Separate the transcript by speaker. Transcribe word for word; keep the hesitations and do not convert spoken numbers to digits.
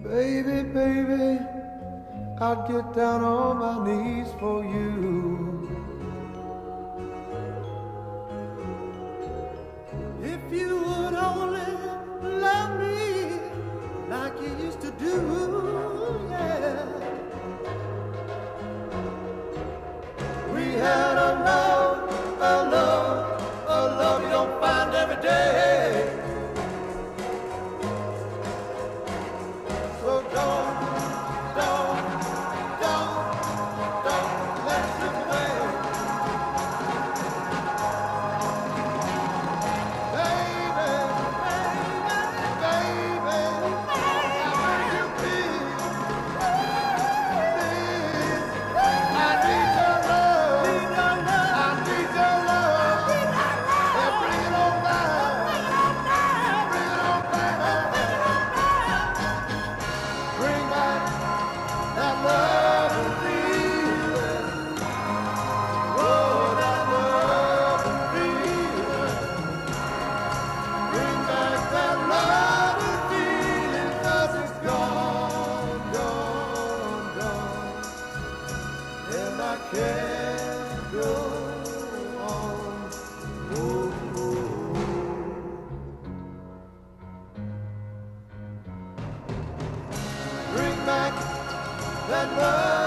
Speaker 1: Baby, baby, I'd get down on my knees for you. If you would only love me like you used to do, yeah. We had a love, a love, a love you don't find every day. So don't, don't, don't, don't let it slip away. Baby, baby, baby, how do you feel? Please, I need your love, I need your love. Yeah, bring it on back, bring it on back. Bring back that love and feeling. Oh, that love and feeling. Bring back that love and feeling, 'cause it's gone, gone, gone. And I can't go on. Oh, oh. Bring back that love.